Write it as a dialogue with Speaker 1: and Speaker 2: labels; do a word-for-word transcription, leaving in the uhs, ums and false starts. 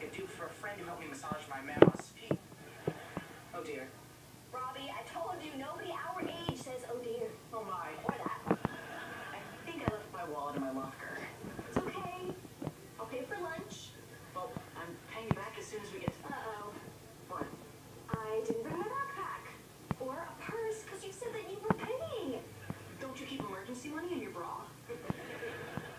Speaker 1: a dupe for a friend who helped me massage my mamma's feet. Oh dear.
Speaker 2: Robbie, I told you, nobody our age says, oh dear.
Speaker 1: Oh my.
Speaker 2: Or that.
Speaker 1: I think I left my wallet in my locker.
Speaker 2: It's okay. I'll pay for lunch.
Speaker 1: Well, I'm paying you back as soon as we get to...
Speaker 2: Uh-oh.
Speaker 1: What?
Speaker 2: I didn't bring my backpack. Or a purse, because you said that you were paying.
Speaker 1: Don't you keep emergency money in your bra?